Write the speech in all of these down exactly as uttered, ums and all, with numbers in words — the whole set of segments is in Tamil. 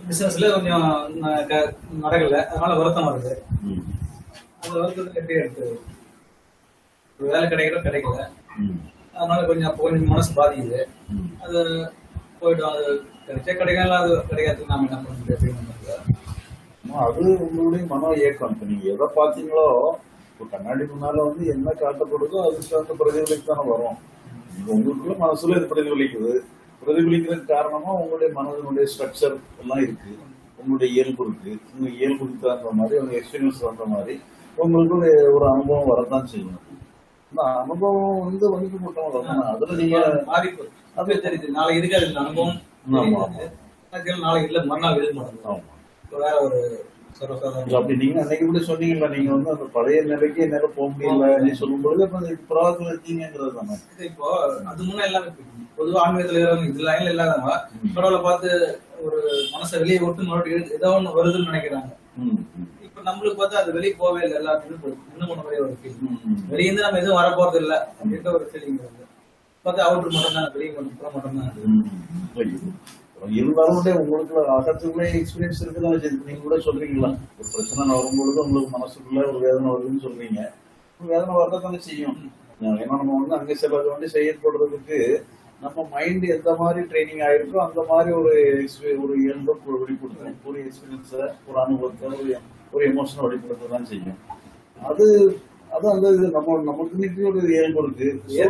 பிசினஸ்ல கொஞ்சம் நடக்கல, அதனால வருத்தம் வருது. அந்த வருத்தத்துக்கு எப்படி எடுத்து வேலை கிடைக்கிற கிடைக்கல, அதனால கொஞ்சம் கொஞ்சம் மனசு பாதிக்குது. அது போயிடும், அது கிடைச்சா கிடைக்கல, அது கிடைக்காது, நாம என்ன பண்ணுறது? அது உங்களுடைய மன இயக்கம். இப்ப நீங்க எதை பாத்தீங்களோ, இப்போ கண்ணாடி முன்னால வந்து என்ன காட்டப்படுதோ அதுக்கு அந்த பிரதிபலிப்பு தானே வரும். உங்களுக்குள்ள மனசுல இது பிரதிபலிக்குது. பிரதிபலிக்கிறதுக்கு காரணமா உங்களுடைய மனதினுடைய ஸ்ட்ரக்சர் எல்லாம் இருக்கு, உங்களுடைய இயல்பு இருக்கு. உங்க இயல்புக்கு தகுந்த மாதிரி உங்க எக்ஸ்பீரியன்ஸ் தகுந்த மாதிரி உங்களுக்கு ஒரு அனுபவம் வரதான் செய்யும். அந்த அனுபவம் வந்து வலிக்கு போட்டோம் வரணும். அதுல நீங்க மாறி அப்படியே தெரியுது, நாளைக்கு இருக்காது இந்த அனுபவம், நாளைக்கு இல்ல மறுநாள் எழுத மாட்டோம், வேற ஒரு அப்படி நீங்க அன்னைக்கு கூட சொன்னீங்கல்ல, நீங்க வந்து அந்த பழைய நிலைக்கு என்னால போக முடியல நீ சொல்லும் பொழுது புறாத்துல இருக்கீங்கிறது தானே. இப்போ அது முன்ன எல்லாமே பொதுவா ஆன்மீகத்துல இருக்கிறவங்க இது லைன்ல இல்லாதவங்க பரவாயில்ல பார்த்து ஒரு மனசை வெளியே விட்டு மறுபடியும் ஏதோ ஒண்ணு வருதுன்னு நினைக்கிறாங்க. இப்ப நம்மளுக்கு பார்த்தா அது வெளியே போவே இல்லை, எல்லாத்துக்கும் இன்னும் பண்ண மாதிரி ஒரு ஃபீல். வெளியே இருந்து நம்ம எதுவும் வரப்போறது இல்லை அப்படின்ற ஒரு ஃபீலிங் வருது. பார்த்தா அவுட்ரு மட்டும் தான், வெளியே மட்டும் மட்டும் தான். இருந்தாலும் உங்களுக்கு அகத்துக்குள்ளே எக்ஸ்பீரியன்ஸ் இருக்குதான். நீங்க கூட சொல்றீங்களா, ஒரு பிரச்சனை வரும்பொழுது உங்களுக்கு மனசுக்குள்ள ஒரு வேதனை வருதுன்னு சொல்றீங்க. வேதனை வரதானே செய்யும். ஏன்னா நம்ம வந்து அங்கே சிலது வந்து செயல்படுறதுக்கு நம்ம மைண்ட் எந்த மாதிரி ட்ரைனிங் ஆயிருக்கோ அந்த மாதிரி ஒரு ஒரு இயல்பை வெளிப்படுத்தும், ஒரு எக்ஸ்பீரியன்ஸை, ஒரு அனுபவத்தை, ஒரு ஒரு எமோஷனை வெளிப்படுத்த தான் செய்யும். அது அது அந்த இது நம்ம நமக்கு ஒரு இயல்பு இருக்கு.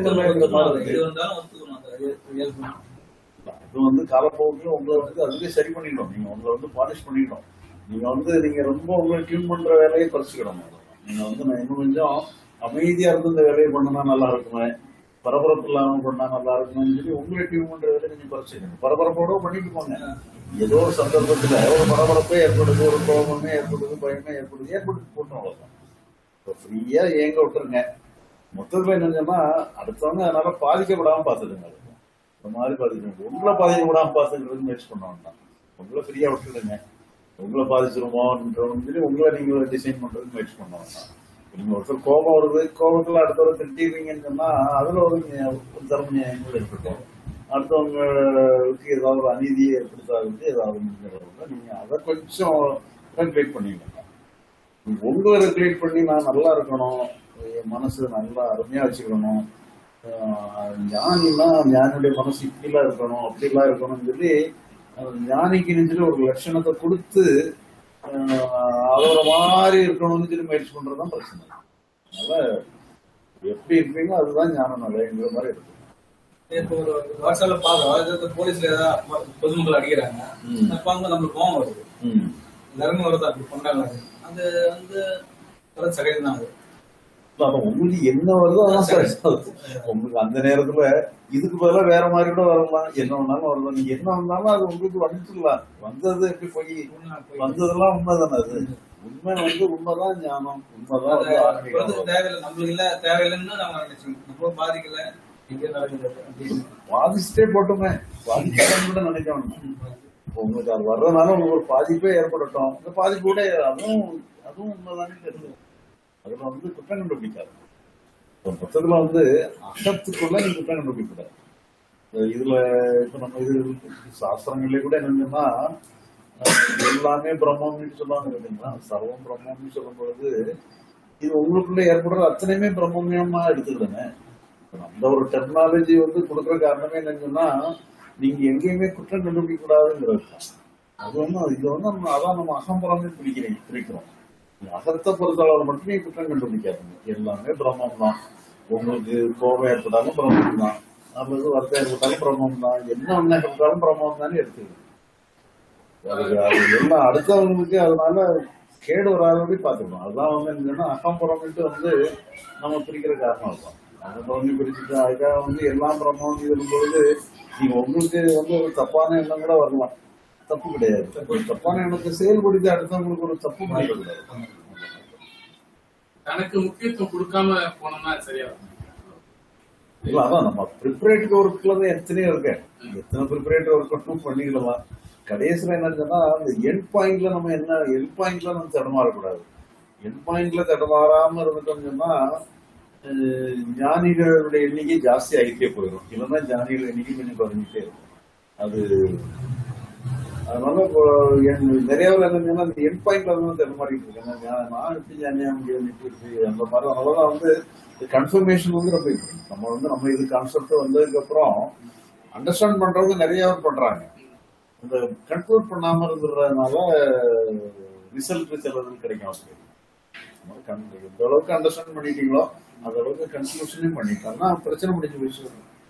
அது வந்து காலப்போக்கில் உங்களை வந்து அதுவே சரி பண்ணிடும். நீங்க உங்களை வந்து பாலிஷ் பண்ணிடும். நீங்க வந்து நீங்க ரொம்ப உங்களை டியூன் பண்ற வேலையை குறைச்சிக்கிடணும். நீங்க வந்து நான் இன்னும் கொஞ்சம் அமைதியா இருந்து இந்த வேலையை பண்ணா நல்லா இருக்குமே, பரபரப்பு இல்லாம பண்ணா நல்லா இருக்கும்னு சொல்லி உங்களை டியூன் பண்ற வேலையை கொஞ்சம் குறைச்சிக்கணும். பரபரப்போட பண்ணிட்டு போங்க. ஏதோ ஒரு சந்தர்ப்பத்துல ஒரு பரபரப்பே ஏற்படுது, ஒரு கோபமே ஏற்படுது, பயமே ஏற்படுது, ஏற்படுத்தி போட்டோம். அவ்வளவுதான். இப்போ ஃப்ரீயா ஏங்க விட்டுருங்க. மொத்தத்துல என்னன்னா அடுத்தவங்க அதனால பாதிக்கப்படாம பாத்துடுங்க. இந்த மாதிரி பாதிக்கணும், உங்களை பாதிக்கப்படாம பாத்துக்கிறதுக்கு முயற்சி பண்ணுவாங்க. உங்களை ஃப்ரீயா விட்டுடுங்க. உங்களை பாதிச்சிருமோன்னு சொல்லி உங்களை நீங்க டிசைன் பண்றதுக்கு முயற்சி பண்ணுவாங்க. நீங்க ஒருத்தர் கோபம் வருது, கோபத்துல அடுத்தவரை திட்டிடுவீங்கன்னு சொன்னா அதுல ஒரு தர்ம நியாயங்கள் ஏற்பட்டோம். அடுத்தவங்களுக்கு ஏதாவது ஒரு அநீதியை ஏற்படுத்தாது, ஏதாவது முடிஞ்சவங்க நீங்க அதை கொஞ்சம் ரெகுலேட் பண்ணிக்கணும். உங்களை ரெகுலேட் பண்ணி நான் நல்லா இருக்கணும், என் மனசு நல்லா அருமையா வச்சுக்கணும், ஞானின்னா ஞானியுடைய மனசு இப்படிலாம் இருக்கணும் அப்படிலாம் இருக்கணும்னு சொல்லி ஞானிக்கு சொல்லி ஒரு லட்சணத்தை கொடுத்து அதோட மாதிரி இருக்கணும்னு சொல்லி முயற்சி பண்றதுதான் பிரச்சனை. அதனால எப்படி இருப்பீங்களோ அதுதான் ஞான நிலைங்கிற மாதிரி இருக்கு. இப்போ ஒரு வாட்ஸ்அப்ல பாக்குறோம், போலீஸ்ல ஏதாவது பொதுமக்கள் அடிக்கிறாங்க, நம்மளுக்கு கோவம் வருது, எல்லாருமே வருது, அப்படி பண்றாங்க. அது வந்து சகைதான் அது. உங்களுக்கு என்ன வருதோ அதான் உங்களுக்கு அந்த நேரத்துல இதுக்கு பதிலாக வேற மாதிரி கூட வரலாம். என்ன வேணாலும் வரலாம். நீங்க என்ன வந்தாலும் அது உங்களுக்கு வந்துக்கலாம். வந்தது எப்படி போய் வந்ததெல்லாம் உண்மைதானே. அது உண்மை வந்து உண்மைதான் ஞானம், உண்மைதான் தேவையில்லை. நம்மளுக்கு இல்ல தேவையில்லைன்னு நம்ம நினைச்சோம், பாதிக்கல பாதிச்சுட்டே போட்டுமே, பாதிக்காத கூட நினைக்கணும். உங்களுக்கு அது வர்றதுனால உங்களுக்கு ஒரு பாதிப்பே ஏற்படட்டும். இந்த பாதிப்பு கூட அதுவும் அதுவும் உண்மைதானே தெரியும். அதுல வந்து குற்றம் கண்டுபிடிக்காது. மொத்தத்துல வந்து அகத்துக்குள்ள நீங்க குற்றம் கண்டுபிடிக்கூடாது. இதுல இப்ப நம்ம இது சாஸ்திரங்களே கூட என்னன்னா எல்லாமே பிரம்மம்னு சொல்லுவாங்க இல்லைங்களா. சர்வம் பிரம்மம்னு சொல்லும் பொழுது இது உங்களுக்குள்ள ஏற்படுற அத்தனையுமே பிரம்மமயமா எடுத்துக்கிடுங்க. அந்த ஒரு டெக்னாலஜி வந்து கொடுக்குற காரணமே என்னன்னு சொன்னா நீங்க எங்கேயுமே குற்றம் கண்டுபிடிக்க கூடாதுங்கிறது. அது வந்து இது வந்து நம்ம அதான் நம்ம அகம்புறமே பிடிக்கிறீங்க பிடிக்கிறோம். அகத்தை பொறுத்தளவு மட்டுமே குற்றம் கண்டுபிடிக்காதுங்க. எல்லாமே பிரம்மம் தான். உங்களுக்கு கோபம் ஏற்பட்டாலும் பிரம்மம் தான், அல்லது வருத்தம் ஏற்பட்டாலும் பிரம்மம் தான், என்ன ஒண்ணு ஏற்பட்டாலும் பிரம்மம் தானே எடுத்துக்கணும். அதுக்கு அது எல்லாம் அடுத்தவங்களுக்கு அதனால கேடு வராதபடி பார்த்துக்கணும். அதுதான் வந்து என்னன்னா அகம்புறம்ட்டு வந்து நம்ம பிரிக்கிற காரணம் அதுதான். அகம்புறம் பிரிச்சுட்டு அதுக்காக வந்து எல்லாம் பிரம்மம் இருக்கும்பொழுது நீங்க உங்களுக்கு வந்து ஒரு தப்பான எண்ணம் கூட வரலாம். தப்பு கிடையாது. தப்பான எண்ணத்தை செயல்படுத்தி அடுத்தவங்களுக்கு ஒரு தப்பு பண்ணிடக்கூடாது. தனக்கு முக்கியத்துவம் கொடுக்காம போனோம்னா சரியா இல்ல. அதான் நம்ம ப்ரிப்பரேட்டரி ஒர்க்லதான் எத்தனையோ இருக்கு. எத்தனை ப்ரிப்பரேட்டரி ஒர்க் பண்ணிக்கலாம். கடைசியில என்னன்னா அந்த எண்ட் பாயிண்ட்ல நம்ம என்ன எண்ட் பாயிண்ட்ல நம்ம தடமாறக்கூடாது. எண்ட் பாயிண்ட்ல தடமாறாம இருந்துட்டோம்னு சொன்னா ஞானிகளுடைய எண்ணிக்கை ஜாஸ்தி ஆகிட்டே போயிடும். இல்லைன்னா ஞானிகள் எண்ணிக்கை கொஞ்சம் குறைஞ்சிட்டே இருக்கும். அது அதனால இப்போ நிறைய பேர் என்னன்னா அந்த என் பாயிண்ட்ல வந்து தெரிய மாட்டேங்கிட்டு இருக்காங்க. நான் எப்படி ஜானியா முடியும் அந்த மாதிரி. அதனாலதான் வந்து கன்ஃபர்மேஷன் வந்து ரொம்ப நம்ம வந்து நம்ம இது கான்செப்ட் வந்ததுக்கு அப்புறம் அண்டர்ஸ்டாண்ட் பண்றது நிறைய பேர் பண்றாங்க. இந்த கன்க்ளூட் பண்ணாம இருந்துடுறதுனால ரிசல்ட் சிலது கிடைக்கும். எந்த அளவுக்கு அண்டர்ஸ்டாண்ட் பண்ணிட்டீங்களோ அந்த அளவுக்கு கன்க்ளூஷனையும் பண்ணிட்டாங்கன்னா பிரச்சனை முடிஞ்ச விஷயம்.